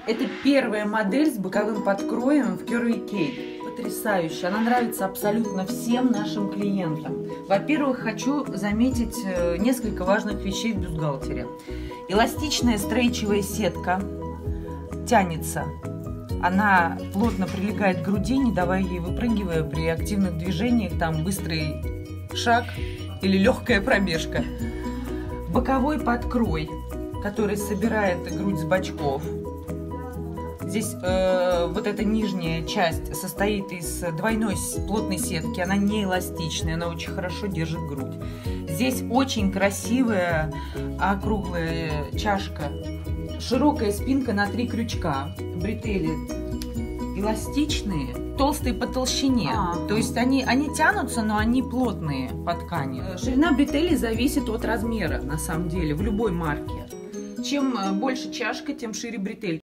Это первая модель с боковым подкроем в Curvy Cape. Потрясающая. Она нравится абсолютно всем нашим клиентам. Во-первых, хочу заметить несколько важных вещей в бюстгальтере. Эластичная стрейчевая сетка тянется. Она плотно прилегает к груди, не давая ей выпрыгивая при активных движениях, там быстрый шаг или легкая пробежка. Боковой подкрой, который собирает грудь с бочков. Здесь вот эта нижняя часть состоит из двойной плотной сетки, она не эластичная, она очень хорошо держит грудь. Здесь очень красивая округлая чашка, широкая спинка на 3 крючка, бретели эластичные, толстые по толщине, то есть они тянутся, но они плотные по ткани. Ширина бретелей зависит от размера, на самом деле, в любой марке. Чем больше чашка, тем шире бретель.